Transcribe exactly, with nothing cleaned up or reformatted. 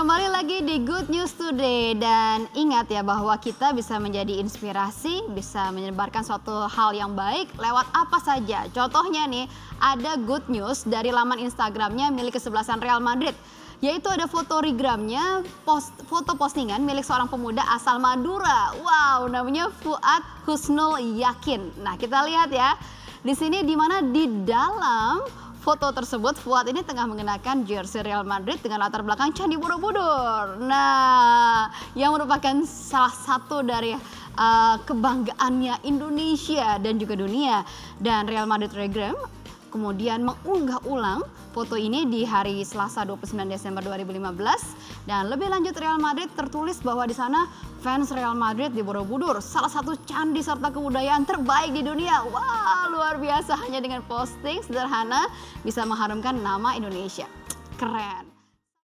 kembali lagi di Good News Today. Dan ingat ya bahwa kita bisa menjadi inspirasi, bisa menyebarkan suatu hal yang baik lewat apa saja. Contohnya nih, ada good news dari laman Instagramnya milik kesebelasan Real Madrid. Yaitu ada foto rigramnya, post, foto postingan milik seorang pemuda asal Madura. Wow, namanya Fuad Husnul Yakin. Nah, kita lihat ya. Di sini di mana di dalam foto tersebut Fuad ini tengah mengenakan jersey Real Madrid dengan latar belakang Candi Borobudur. Nah, yang merupakan salah satu dari uh, kebanggaannya Indonesia dan juga dunia. Dan Real Madrid Telegram kemudian mengunggah ulang foto ini di hari Selasa dua puluh sembilan Desember dua ribu lima belas. Dan lebih lanjut, Real Madrid tertulis bahwa di sana fans Real Madrid di Borobudur, salah satu candi serta kebudayaan terbaik di dunia. Wah, luar biasa, hanya dengan posting sederhana bisa mengharumkan nama Indonesia. Keren.